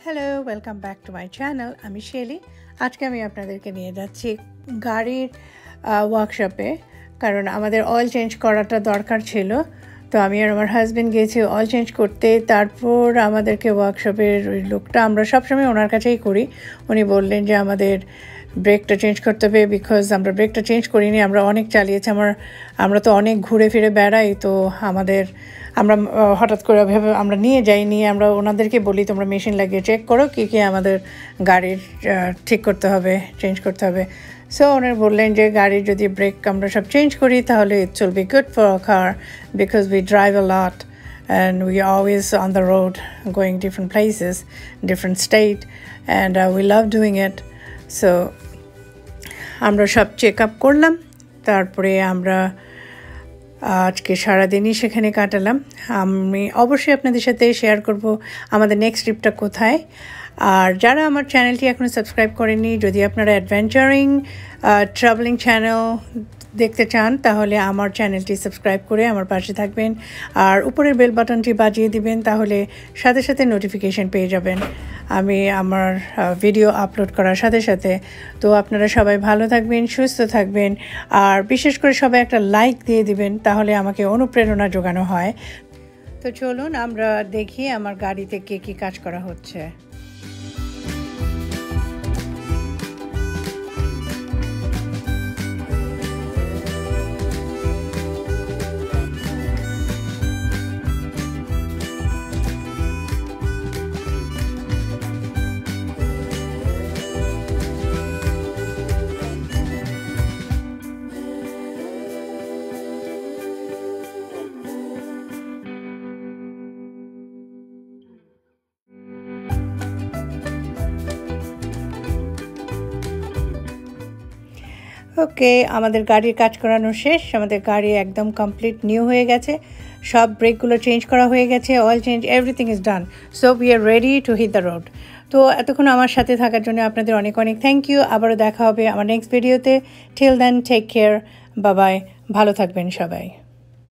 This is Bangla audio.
Hello, welcome back to my channel. আমি শেলি। আজকে আমি আপনাদেরকে নিয়ে যাচ্ছি গাড়ির ওয়ার্কশপে, কারণ আমাদের অয়েল চেঞ্জ করাটা দরকার ছিল। তো আমি আর আমার হাজব্যান্ড গিয়েছি অয়েল চেঞ্জ করতে। তারপর আমাদেরকে ওয়ার্কশপের ওই লোকটা, আমরা সবসময় ওনার কাছেই করি, উনি বললেন যে আমাদের ব্রেকটা চেঞ্জ করতে হবে, বিকজ আমরা ব্রেকটা চেঞ্জ করিনি, আমরা অনেক চালিয়েছি। আমরা তো অনেক ঘুরে ফিরে বেড়াই, তো আমরা হঠাৎ করে ভেবে আমরা নিয়ে আমরা ওনাদেরকে বলি তোমরা মেশিন লাগিয়ে চেক করো কী কী আমাদের গাড়ির ঠিক করতে হবে, চেঞ্জ করতে হবে। সো ওনার বললেন যে গাড়ির যদি ব্রেক আমরা সব চেঞ্জ করি তাহলে it will be good for car, because we drive a lot and we are always on the road going different places, different state, and we love doing it. So আমরা সব চেক আপ করলাম, তারপরে আমরা আজকে সারাদিনই সেখানে কাটালাম। আমি অবশ্যই আপনাদের সাথে শেয়ার করব আমাদের নেক্সট ট্রিপটা কোথায়। আর যারা আমার চ্যানেলটি এখনও সাবস্ক্রাইব করেননি, যদি আপনারা অ্যাডভেঞ্চারিং ট্রাভেলিং চ্যানেল দেখতে চান তাহলে আমার চ্যানেলটি সাবস্ক্রাইব করে আমার পাশে থাকবেন, আর উপরের বেল বাটনটি বাজিয়ে দিবেন, তাহলে সাথে সাথে নোটিফিকেশন পেয়ে যাবেন আমি আমার ভিডিও আপলোড করার সাথে সাথে। তো আপনারা সবাই ভালো থাকবেন, সুস্থ থাকবেন, আর বিশেষ করে সবাই একটা লাইক দিয়ে দিবেন, তাহলে আমাকে অনুপ্রেরণা জোগানো হয়। তো চলুন আমরা দেখি আমার গাড়িতে কী কাজ করা হচ্ছে। ওকে, আমাদের গাড়ির কাজ করানো শেষ। আমাদের গাড়ি একদম কমপ্লিট নিউ হয়ে গেছে, সব ব্রেকগুলো চেঞ্জ করা হয়ে গেছে, oil change, everything is done. So we are ready to hit the road. তো এতক্ষণ আমার সাথে থাকার জন্য আপনাদের অনেক অনেক থ্যাংক ইউ। আবারও দেখা হবে আমার নেক্সট ভিডিওতে। Till then take care, bye bye, ভালো থাকবেন সবাই।